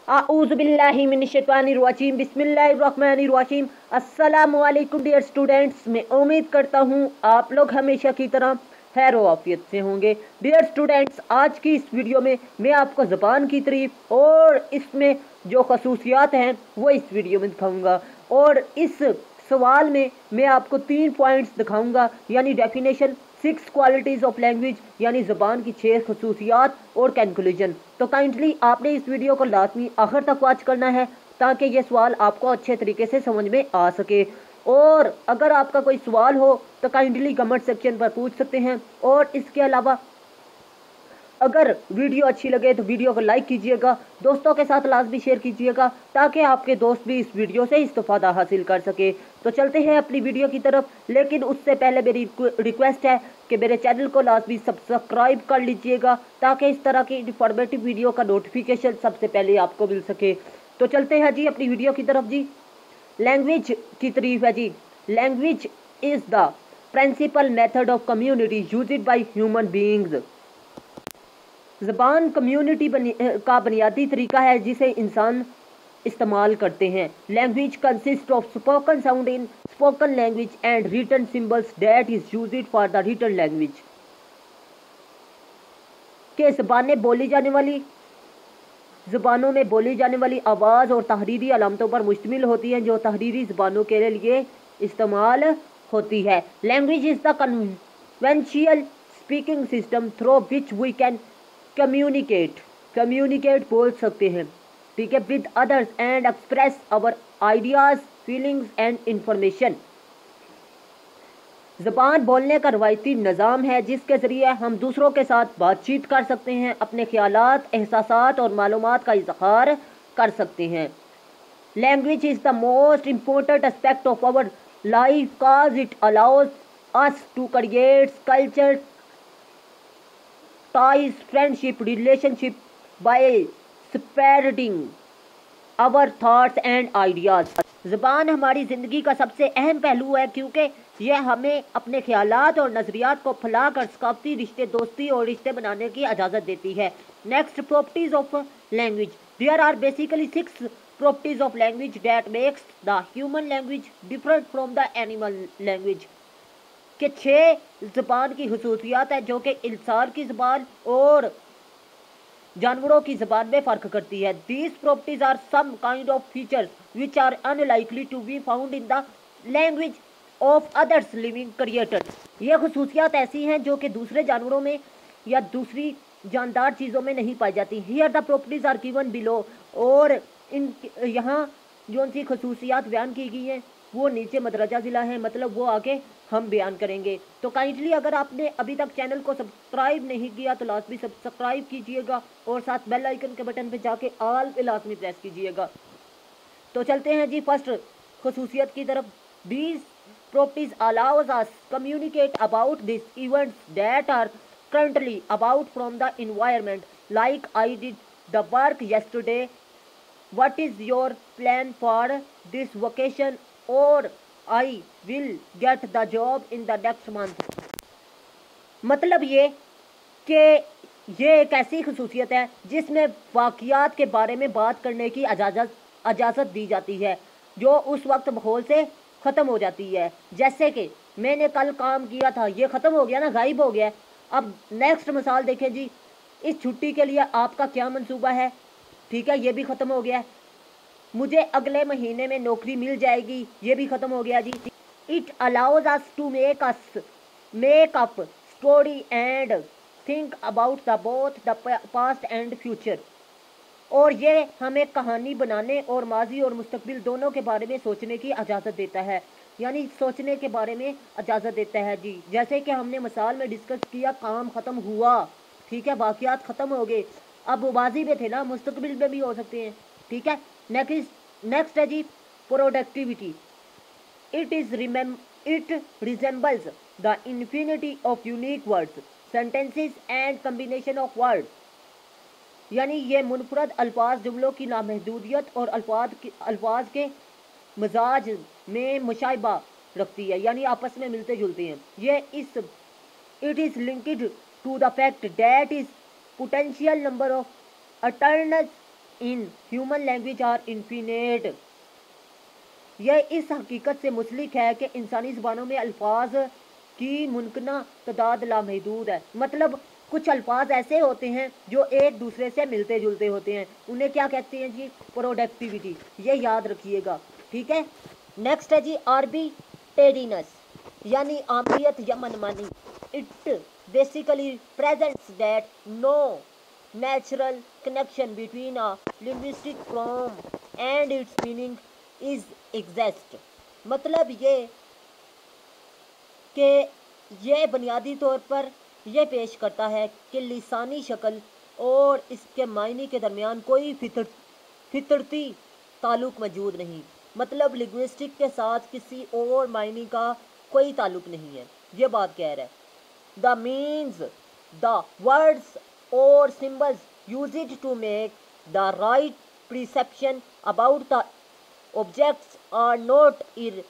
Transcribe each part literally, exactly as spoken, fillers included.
आऊज़ु बिल्लाहि मिनश्शैतानिर्रजीम बिस्मिल्लाहिर्रहमानिर्रहीम। अस्सलामु अलैकुम डियर स्टूडेंट्स, मैं उम्मीद करता हूँ आप लोग हमेशा की तरह खैर व आफियत से होंगे। डियर स्टूडेंट्स, आज की इस वीडियो में मैं आपको ज़बान की तारीफ और इसमें जो खसूसियात हैं वो इस वीडियो में दिखाऊंगा, और इस सवाल में मैं आपको तीन पॉइंट्स दिखाऊंगा, यानी definition, six qualities of language यानी ज़बान की छः खसूसियात और कंक्लूजन। तो काइंडली आपने इस वीडियो को लाजमी आखिर तक वॉच करना है ताकि ये सवाल आपको अच्छे तरीके से समझ में आ सके। और अगर आपका कोई सवाल हो तो काइंडली कमेंट सेक्शन पर पूछ सकते हैं, और इसके अलावा अगर वीडियो अच्छी लगे तो वीडियो को लाइक कीजिएगा, दोस्तों के साथ लाजमी शेयर कीजिएगा ताकि आपके दोस्त भी इस वीडियो से इस्तेफादा हासिल कर सके। तो चलते हैं अपनी वीडियो की तरफ, लेकिन उससे पहले मेरी रिक्वेस्ट है कि मेरे चैनल को लाजमी सब्सक्राइब कर लीजिएगा ताकि इस तरह की इंफॉर्मेटिव वीडियो का नोटिफिकेशन सबसे पहले आपको मिल सके। तो चलते हैं जी अपनी वीडियो की तरफ। जी लैंग्वेज की तारीफ है जी। Language is the principal method of community used by human beings. ज़बान कम्युनिटी बनी का बुनियादी तरीका है जिसे इंसान इस्तेमाल करते हैं। Language consist of spoken sound in spoken language and written symbols that is used for the written language. के ज़बानें बोली जाने वाली ज़बानों में बोली जाने वाली आवाज़ और तहरीरी अलामतों पर मुश्तमिल होती हैं जो तहरीरी ज़बानों के लिए इस्तेमाल होती है। Language is the conventional speaking system through which we can communicate communicate बोल सकते हैं, ठीक है, with others and express our ideas, feelings and information. ज़बान बोलने का रवायती निज़ाम है जिसके ज़रिए हम दूसरों के साथ बातचीत कर सकते हैं, अपने ख्यालात, एहसासात और मालूमात का इज़हार कर सकते हैं। Language is the most important aspect of our life cause it allows us to create culture, ties, friendship, relationship by spreading our thoughts and ideas। ज़बान हमारी ज़िंदगी का सबसे अहम पहलू है क्योंकि यह हमें अपने ख्यालात और नज़रियात को फैलाकर सकाफती रिश्ते, दोस्ती और रिश्ते बनाने की इजाज़त देती है। Next, properties of language. There are basically six properties of language that makes the human language different from the animal language. के छः ज़बान की खसूसियात है जो कि इंसान की ज़बान और जानवरों की ज़बान में फ़र्क करती है। These properties are some kind of features which are unlikely to be found in the language of others living creators. ये खसूसियात ऐसी हैं जो कि दूसरे जानवरों में या दूसरी जानदार चीज़ों में नहीं पाई जाती। Here the properties are given below, और इन यहाँ जो सी खसूसियात बयान की गई हैं वो नीचे मदरजा ज़िला है, मतलब वो आगे हम बयान करेंगे। तो काइंडली अगर आपने अभी तक चैनल को सब्सक्राइब नहीं किया तो लाजमी सब्सक्राइब कीजिएगा और साथ बेल आइकन के बटन पे जाके ऑल पे लाजमी प्रेस कीजिएगा। तो चलते हैं जी फर्स्ट खसूसियत की तरफ। These properties allows us communicate about this events that are currently about from the environment, like I did the work yesterday, what is your plan for this vacation, और I will get the job in the next month. मतलब ये कि ये एक ऐसी खसूसियत है जिसमें वाक़ियात के बारे में बात करने की इजाज़त इजाज़त दी जाती है जो उस वक्त माहौल से ख़त्म हो जाती है। जैसे कि मैंने कल काम किया था, ये ख़त्म हो गया ना, गायब हो गया। अब नेक्स्ट मिसाल देखें जी, इस छुट्टी के लिए आपका क्या मंसूबा है, ठीक है, ये भी ख़त्म हो गया। मुझे अगले महीने में नौकरी मिल जाएगी, ये भी ख़त्म हो गया जी। It allows us to make us make up story and think about the both the past and future, और ये हमें कहानी बनाने और माजी और मुस्तकबिल दोनों के बारे में सोचने की इजाज़त देता है, यानी सोचने के बारे में इजाज़त देता है जी। जैसे कि हमने मिसाल में डिस्कस किया, काम ख़त्म हुआ, ठीक है, वाक़ियात ख़त्म हो गए, अब वो माजी में थे ना, मुस्तकबिल में भी हो सकते हैं, ठीक है। नेक्स्ट नेक्स्ट है जी प्रोडक्टिविटी। इट इज़ रिमेम it resembles the infinity of unique words, sentences and combination of word, यानी ये मुनफरद अल्फाज, जुमलों की नामहदूदियत और अल्फाज के अल्फाज के मिजाज में मुशाइबा रखती है, यानी आपस में मिलते जुलते हैं। ये इस it is linked to the fact that is potential number of eternal in human language are infinite. یہ اس حقیقت سے مسلک ہے کہ انسانی زبانوں میں الفاظ کی ممکنہ تعداد لامحدود ہے. مطلب کچھ الفاظ ایسے ہوتے ہیں جو ایک دوسرے سے ملتے جلتے ہوتے ہیں, انہیں کیا کہتے ہیں جی؟ پروڈکٹیوٹی. یہ یاد رکھیے گا, ٹھیک ہے. نیکسٹ ہے جی آربیٹرینس یعنی عامریت یا منمانی. It basically presents that no natural connection between a linguistic form and its meaning is exist. مطلب یہ کہ یہ بنیادی طور پر یہ پیش کرتا ہے کہ لسانی شکل اور اس کے معنی کے درمیان کوئی فطر فطرتی تعلق موجود نہیں. مطلب لنگوسٹک کے ساتھ کسی اور معنی کا کوئی تعلق نہیں ہے, یہ بات کہہ رہا ہے. دا مینز دا ورڈز اور symbols used to make the right perception about the objects are not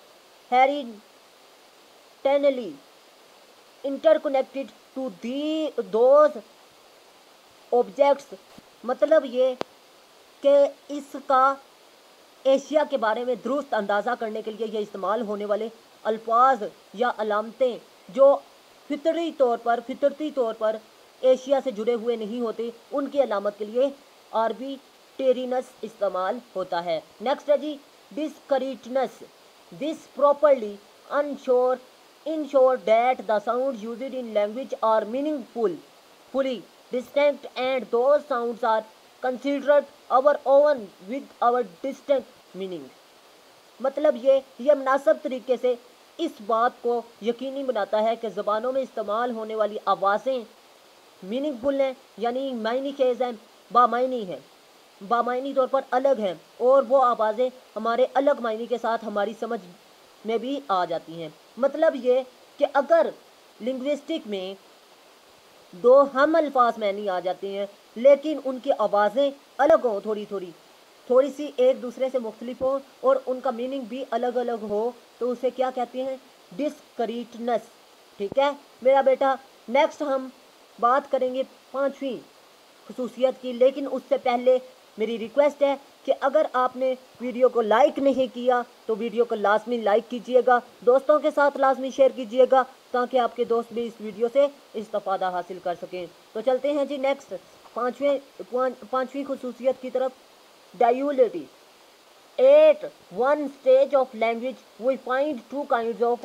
inherently interconnected to the those objects. مطلب یہ کہ اس کا ایشیا کے بارے میں درست اندازہ کرنے کے لیے یہ استعمال ہونے والے الفاظ یا علامتیں جو فطری طور پر فطرتی طور پر ایشیا سے جڑے ہوئے نہیں ہوتے, ان کی علامت کے لیے آربیٹرینس استعمال ہوتا ہے. نیکسٹ ہے جی discreteness. This properly ensure ensure that the sounds used in language are meaningful, fully distinct, and those sounds are considered our own with our distinct meaning. مطلب یہ یہ مناسب طریقے سے اس بات کو یقینی بناتا ہے کہ زبانوں میں استعمال ہونے والی آوازیں میننگ فل ہیں یعنی معنی خیز ہیں, بامعنی ہیں, بامعنی طور پر الگ ہیں, اور وہ آوازیں ہمارے الگ معنی کے ساتھ ہماری سمجھ میں بھی آ جاتی ہیں. مطلب یہ کہ اگر لنگوسٹک میں دو ہم الفاظ معنی آ جاتے ہیں لیکن ان کی آوازیں الگ ہوں, تھوڑی تھوڑی تھوڑی سی ایک دوسرے سے مختلف ہوں اور ان کا میننگ بھی الگ الگ ہو, تو اسے کیا کہتے ہیں؟ ڈسکریٹنس. ٹھیک ہے میرا بیٹا. نیکسٹ ہم بات کریں گے پانچویں خصوصیت کی, لیکن اس سے پہلے میری ریکویسٹ ہے کہ اگر آپ نے ویڈیو کو لائک نہیں کیا تو ویڈیو کو لازمی لائک کیجئے گا, دوستوں کے ساتھ لازمی شیئر کیجئے گا تاکہ آپ کے دوست بھی اس ویڈیو سے استفادہ حاصل کر سکیں. تو چلتے ہیں جی نیکسٹ پانچویں پانچویں خصوصیت کی طرف. Duality. At one stage of language we find two kinds of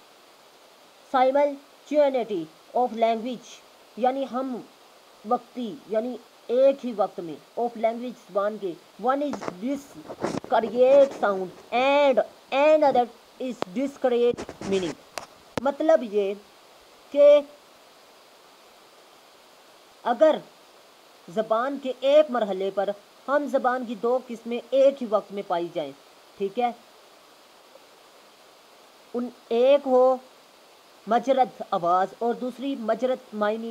simultaneity of language یعنی ہم وقتی یعنی ایک ہی وقت میں آف لینگویج زبان کے. One is discrete sound and and other is discrete meaning. مطلب یہ کہ اگر زبان کے ایک مرحلے پر ہم زبان کی دو قسمیں ایک ہی وقت میں پائی جائیں, ٹھیک ہے, ان ایک ہو مجرد آواز اور دوسری مجرد معنی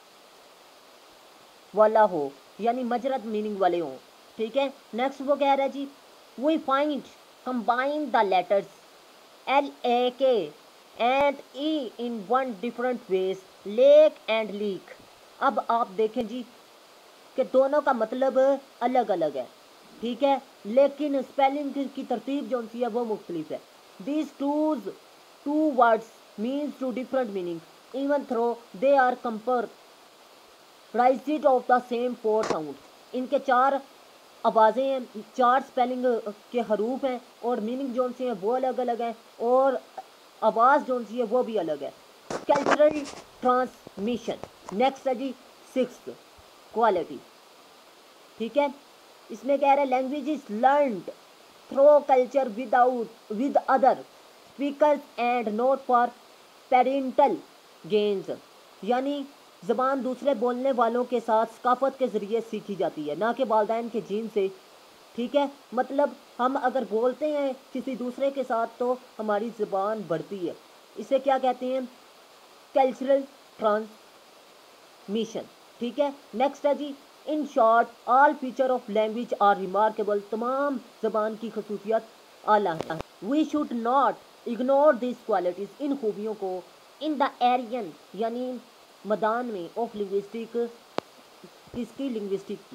والا ہو یعنی مجرد میننگ والے ہوں, ٹھیک ہے. نیکسٹ وہ کہہ رہا ہے جی we find combine the letters L A K and E in one different ways lake and leak. اب آپ دیکھیں جی کہ دونوں کا مطلب الگ الگ ہے, ٹھیک ہے, لیکن اسپیلنگ کی ترتیب جو سی ہے وہ مختلف ہے. These twos two words means two different meaning even through they are comprised of the same four sound. ان کے چار آوازیں ہیں, چار اسپیلنگ کے حروف ہیں اور میننگ جو سی ہیں وہ الگ الگ ہیں اور آواز جو سی ہے وہ بھی الگ ہے. Cultural transmission. نیکسٹ ہے جی سکس کوالٹی, ٹھیک ہے. اس میں کہہ رہے ہیں language is learned through culture without with other speakers and not for parental genes یعنی زبان دوسرے بولنے والوں کے ساتھ ثقافت کے ذریعے سیکھی جاتی ہے نہ کہ والدین کے جین سے, ٹھیک ہے. مطلب ہم اگر بولتے ہیں کسی دوسرے کے ساتھ تو ہماری زبان بڑھتی ہے, اسے کیا کہتے ہیں؟ کلچرل ٹرانسمیشن, ٹھیک ہے. نیکسٹ ہے جی in short all feature of language are remarkable. تمام زبان کی خصوصیات اعلیٰ ہیں. We should not ignore these qualities. ان خوبیوں کو ان دا ایرین یعنی میدان میں آف لنگوسٹک کس کی لنگوسٹک کی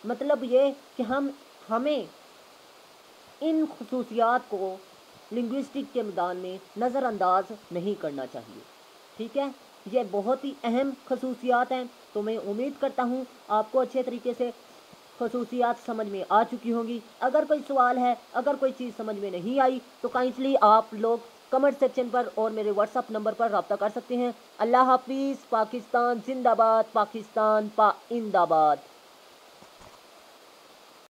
مطلب یہ کہ ہم ہمیں ان خصوصیات کو لنگوسٹک کے میدان میں نظر انداز نہیں کرنا چاہیے، ٹھیک ہے؟ یہ بہت ہی اہم خصوصیات ہیں، تو میں امید کرتا ہوں آپ کو اچھے طریقے سے خصوصیات سمجھ میں آ چکی ہوں گی۔ اگر کوئی سوال ہے، اگر کوئی چیز سمجھ میں نہیں آئی تو کائنڈلی آپ لوگ کمنٹ سیکشن پر اور میرے واٹس اپ نمبر پر رابطہ کر سکتے ہیں۔ اللہ حافظ۔ پاکستان زندہ باد، پاکستان پائندہ باد۔